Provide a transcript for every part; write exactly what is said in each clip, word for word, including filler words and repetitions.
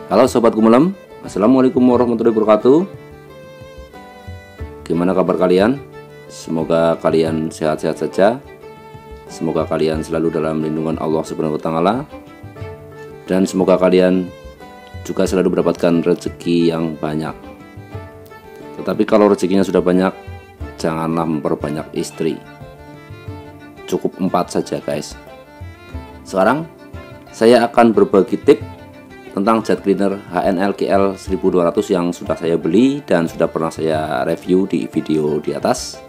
Halo Sobat Gumelem, Assalamualaikum warahmatullahi wabarakatuh. Gimana kabar kalian? Semoga kalian sehat-sehat saja. Semoga kalian selalu dalam lindungan Allah Subhanahu wa Ta'ala. Dan semoga kalian juga selalu mendapatkan rezeki yang banyak. Tetapi kalau rezekinya sudah banyak, janganlah memperbanyak istri. Cukup empat saja guys. Sekarang saya akan berbagi tips tentang jet cleaner H N L K L seribu dua ratus yang sudah saya beli dan sudah pernah saya review di video di atas.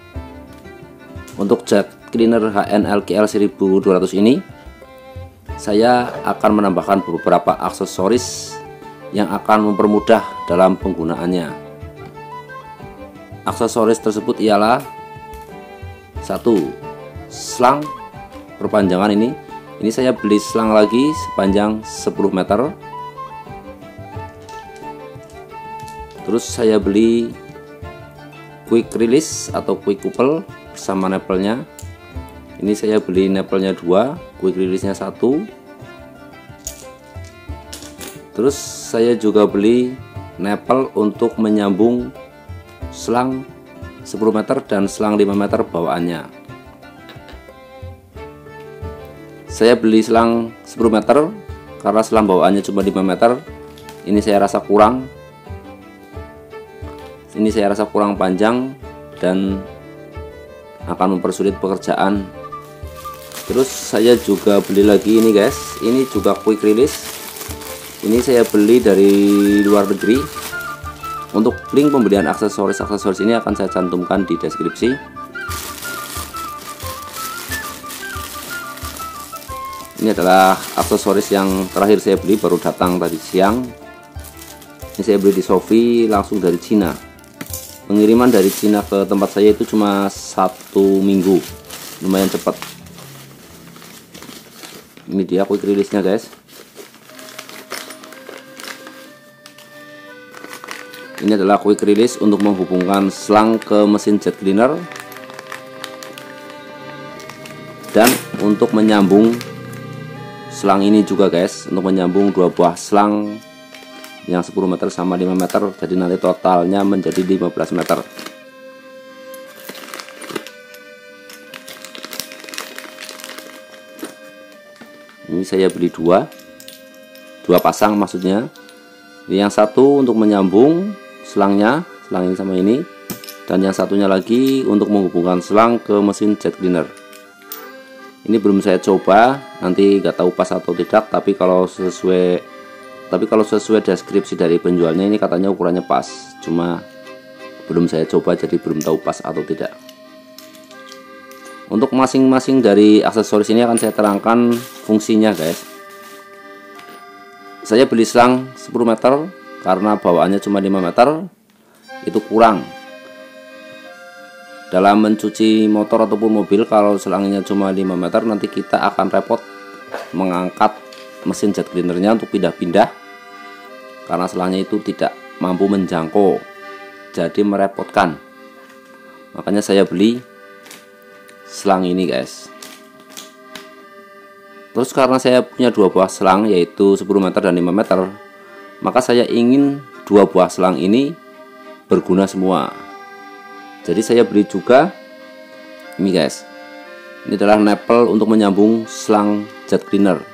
Untuk jet cleaner H N L K L seribu dua ratus ini, saya akan menambahkan beberapa aksesoris yang akan mempermudah dalam penggunaannya. Aksesoris tersebut ialah satu, selang perpanjangan ini. Ini saya beli selang lagi sepanjang sepuluh meter. Terus saya beli quick release atau quick couple bersama nepelnya. Ini saya beli nepelnya dua, quick release nya satu. Terus saya juga beli nepel untuk menyambung selang sepuluh meter dan selang lima meter bawaannya. Saya beli selang sepuluh meter karena selang bawaannya cuma lima meter. Ini saya rasa kurang. Ini saya rasa kurang panjang dan akan mempersulit pekerjaan. Terus saya juga beli lagi ini guys. Ini juga quick release. Ini saya beli dari luar negeri. Untuk link pembelian aksesoris-aksesoris ini akan saya cantumkan di deskripsi. Ini adalah aksesoris yang terakhir saya beli, baru datang tadi siang. Ini saya beli di Shopee langsung dari Cina. Pengiriman dari Cina ke tempat saya itu cuma satu minggu, lumayan cepat. Ini dia quick release nya guys. Ini adalah quick release untuk menghubungkan selang ke mesin jet cleaner dan untuk menyambung selang ini juga guys, untuk menyambung dua buah selang yang sepuluh meter sama lima meter, jadi nanti totalnya menjadi lima belas meter. Ini saya beli dua dua pasang maksudnya. Ini yang satu untuk menyambung selangnya, selang ini sama ini, dan yang satunya lagi untuk menghubungkan selang ke mesin jet cleaner. Ini belum saya coba, nanti nggak tahu pas atau tidak. Tapi kalau sesuai, tapi kalau sesuai deskripsi dari penjualnya ini katanya ukurannya pas. Cuma belum saya coba, jadi belum tahu pas atau tidak. Untuk masing-masing dari aksesoris ini akan saya terangkan fungsinya guys. Saya beli selang sepuluh meter karena bawaannya cuma lima meter, itu kurang. Dalam mencuci motor ataupun mobil, kalau selangnya cuma lima meter, nanti kita akan repot mengangkat mesin jet cleanernya untuk pindah-pindah karena selangnya itu tidak mampu menjangkau, jadi merepotkan. Makanya saya beli selang ini guys. Terus karena saya punya dua buah selang, yaitu sepuluh meter dan lima meter, maka saya ingin dua buah selang ini berguna semua. Jadi saya beli juga ini guys. Ini adalah nepel untuk menyambung selang jet cleaner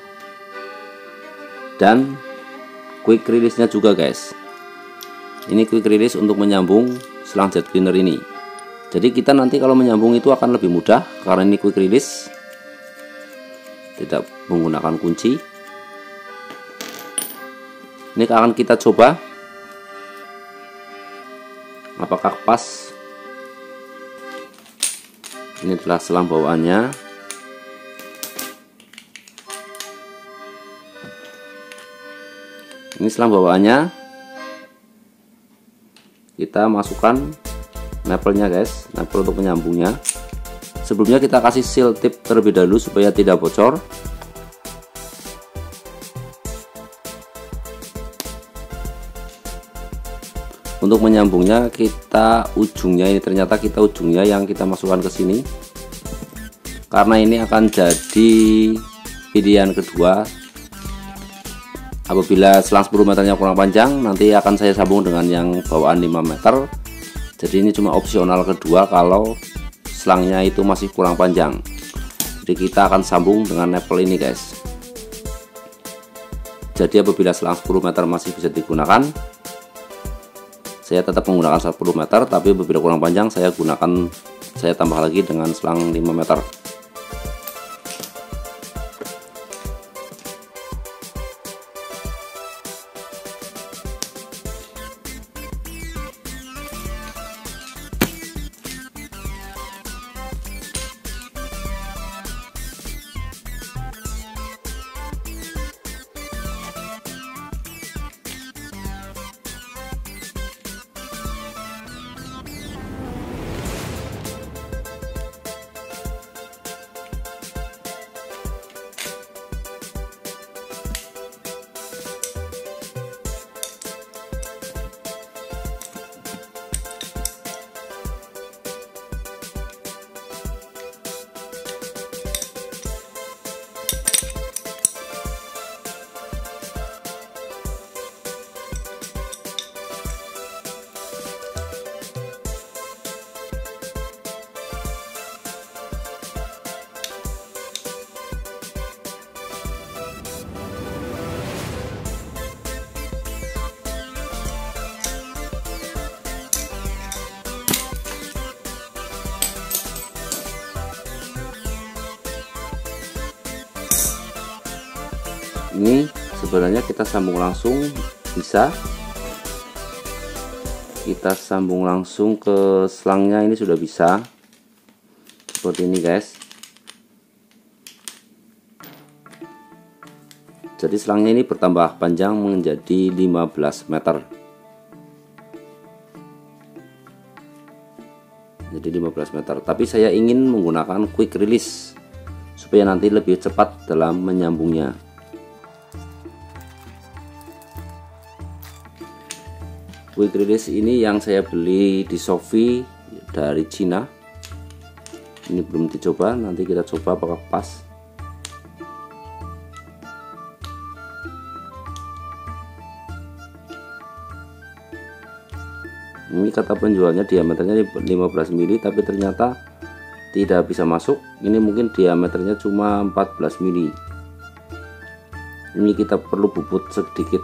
dan quick release nya juga guys. Ini quick release untuk menyambung selang jet cleaner ini. Jadi kita nanti kalau menyambung itu akan lebih mudah karena ini quick release, tidak menggunakan kunci. Ini akan kita coba apakah pas. Ini adalah selang bawaannya. Ini selang bawaannya. Kita masukkan nepelnya guys, nepel untuk menyambungnya. Sebelumnya kita kasih seal tip terlebih dahulu supaya tidak bocor. Untuk menyambungnya kita ujungnya ini, ternyata kita ujungnya yang kita masukkan ke sini karena ini akan jadi pilihan kedua Apabila selang sepuluh meternya kurang panjang, nanti akan saya sambung dengan yang bawaan lima meter. Jadi ini cuma opsional kedua kalau selangnya itu masih kurang panjang. Jadi kita akan sambung dengan level ini guys. Jadi apabila selang sepuluh meter masih bisa digunakan, saya tetap menggunakan sepuluh meter, tapi apabila kurang panjang saya gunakan saya tambah lagi dengan selang lima meter. Ini sebenarnya kita sambung langsung bisa, kita sambung langsung ke selangnya, ini sudah bisa seperti ini guys. Jadi selangnya ini bertambah panjang menjadi lima belas meter. Jadi lima belas meter, tapi saya ingin menggunakan quick release supaya nanti lebih cepat dalam menyambungnya. Quick release ini yang saya beli di Shopee dari Cina. Ini belum dicoba, nanti kita coba apakah pas. Ini kata penjualnya diameternya lima belas mili, tapi ternyata tidak bisa masuk. Ini mungkin diameternya cuma empat belas mili. Ini kita perlu bubut sedikit.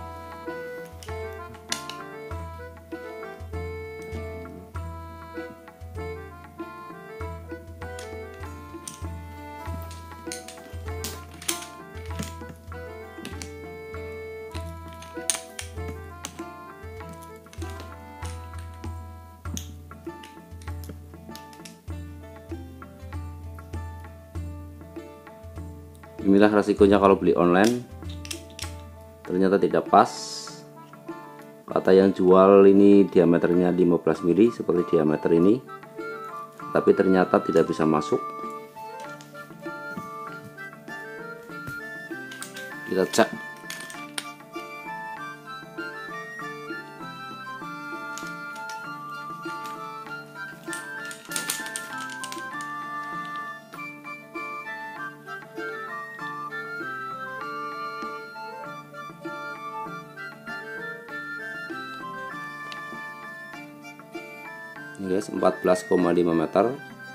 Inilah resikonya kalau beli online, ternyata tidak pas. Kata yang jual ini diameternya lima belas mili seperti diameter ini, tapi ternyata tidak bisa masuk. Kita cek. Ini guys, empat belas koma lima meter.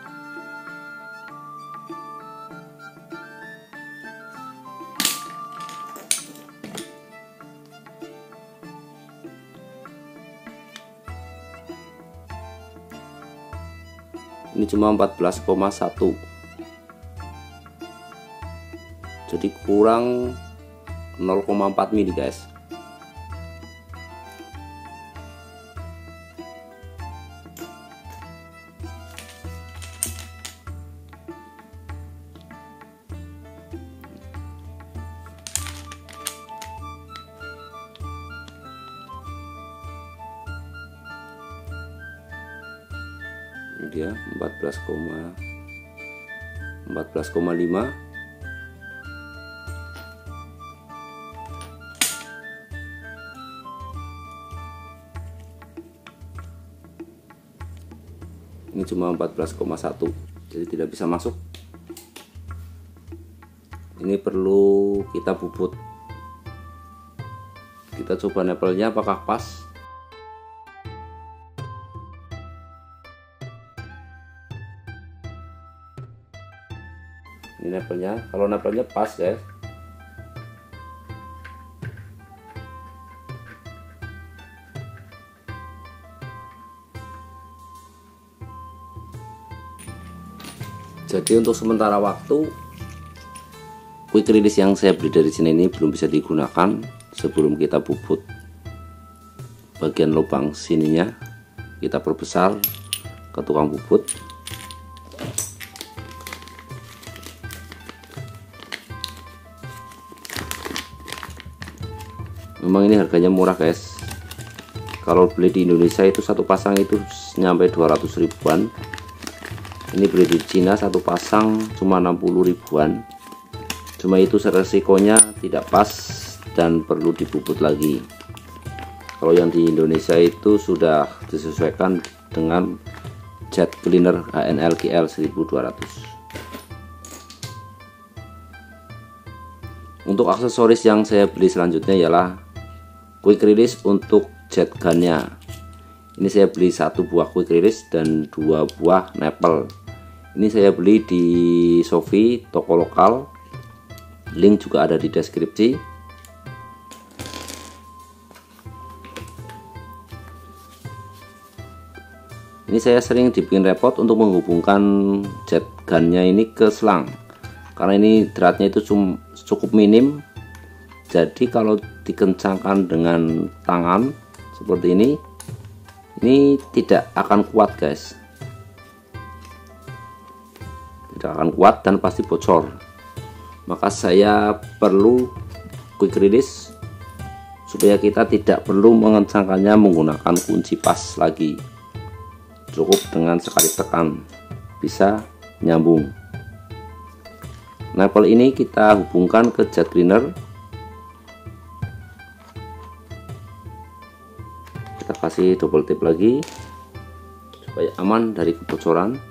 Ini cuma empat belas koma satu. Jadi kurang nol koma empat mili guys. Ini dia empat belas koma lima. Ini cuma empat belas koma satu, jadi tidak bisa masuk. Ini perlu kita bubut Kita coba nempelnya apakah pas. Ini nempelnya, kalau nempelnya pas guys. Jadi untuk sementara waktu quick release yang saya beli dari sini ini belum bisa digunakan sebelum kita bubut bagian lubang sininya, kita perbesar ke tukang bubut. Memang ini harganya murah guys, kalau beli di Indonesia itu satu pasang itu nyampe dua ratus ribuan. Ini beli di Cina satu pasang cuma enam puluh ribuan. Cuma itu resikonya tidak pas dan perlu dibubut lagi. Kalau yang di Indonesia itu sudah disesuaikan dengan jet cleaner H N L G L seribu dua ratus. Untuk aksesoris yang saya beli selanjutnya ialah quick release untuk jet gunnya. Ini saya beli satu buah quick release dan dua buah nipple. Ini saya beli di Shopee, toko lokal. Link juga ada di deskripsi. Ini saya sering dibikin repot untuk menghubungkan jet gunnya ini ke selang, karena ini dratnya itu cukup minim. Jadi kalau dikencangkan dengan tangan seperti ini, ini tidak akan kuat guys. Tidak akan kuat dan pasti bocor. Maka saya perlu quick release supaya kita tidak perlu mengencangkannya menggunakan kunci pas lagi. Cukup dengan sekali tekan bisa nyambung. Nipple ini kita hubungkan ke jet cleaner. Kita kasih double tip lagi supaya aman dari kebocoran.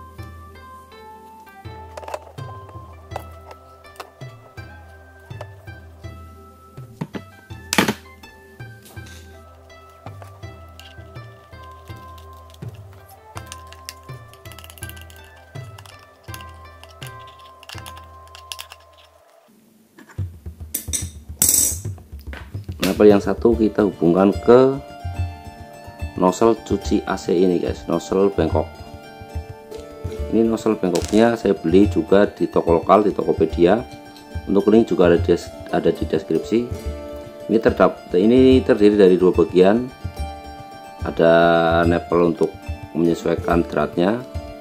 Nipple yang satu kita hubungkan ke nozzle cuci A C ini guys, nozzle bengkok. Ini nozzle bengkoknya saya beli juga di toko lokal, di Tokopedia. Untuk link juga ada di, ada di deskripsi. Ini terdapat, ini terdiri dari dua bagian. Ada nipple untuk menyesuaikan dratnya.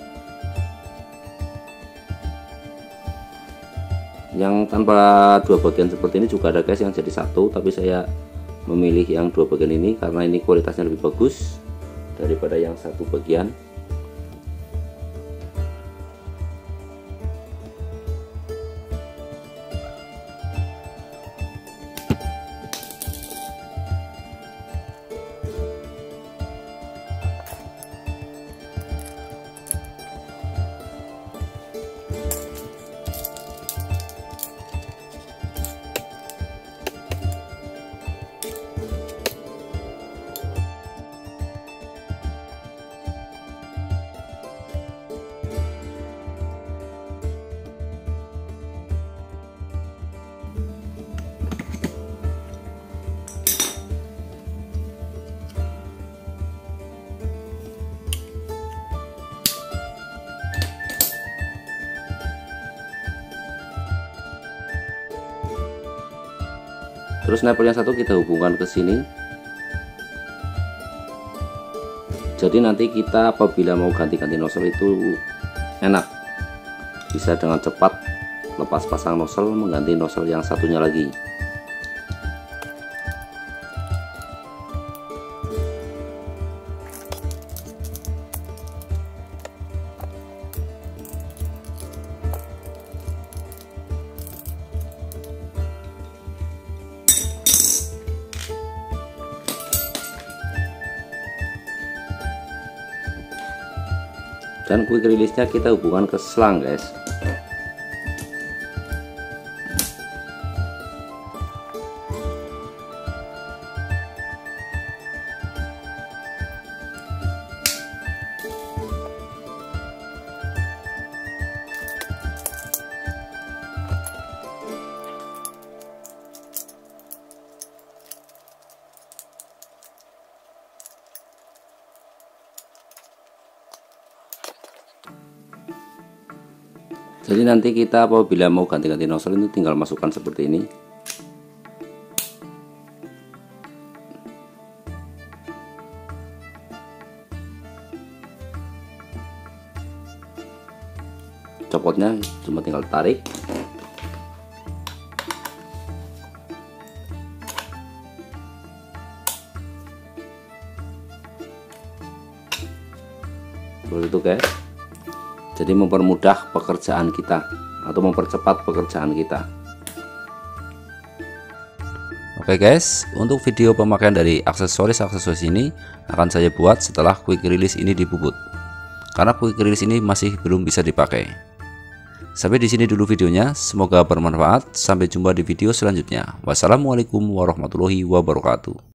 Yang tanpa dua bagian seperti ini juga ada guys, yang jadi satu, tapi saya memilih yang dua bagian ini karena ini kualitasnya lebih bagus daripada yang satu bagian. Terus nipple yang satu kita hubungkan ke sini. Jadi nanti kita apabila mau ganti-ganti nozzle itu enak, bisa dengan cepat lepas pasang nozzle mengganti nozzle yang satunya lagi. Dan quick release nya kita hubungkan ke selang guys. Jadi nanti kita apabila mau ganti-ganti nozzle itu tinggal masukkan seperti ini. Copotnya cuma tinggal tarik. Seperti itu guys. Jadi mempermudah pekerjaan kita atau mempercepat pekerjaan kita. Oke guys, untuk video pemakaian dari aksesoris-aksesoris ini akan saya buat setelah quick release ini dibubut. Karena quick release ini masih belum bisa dipakai. Sampai di sini dulu videonya, semoga bermanfaat. Sampai jumpa di video selanjutnya. Wassalamualaikum warahmatullahi wabarakatuh.